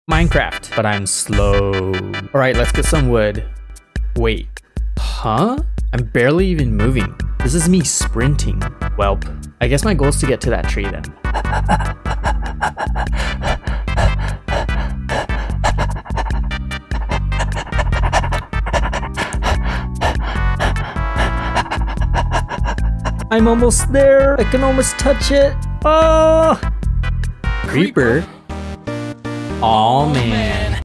Minecraft, but I'm slow. Alright, let's get some wood. Wait. Huh? I'm barely even moving. This is me sprinting. Welp. I guess my goal is to get to that tree then. I'm almost there. I can almost touch it. Oh! Creeper? Aw, man.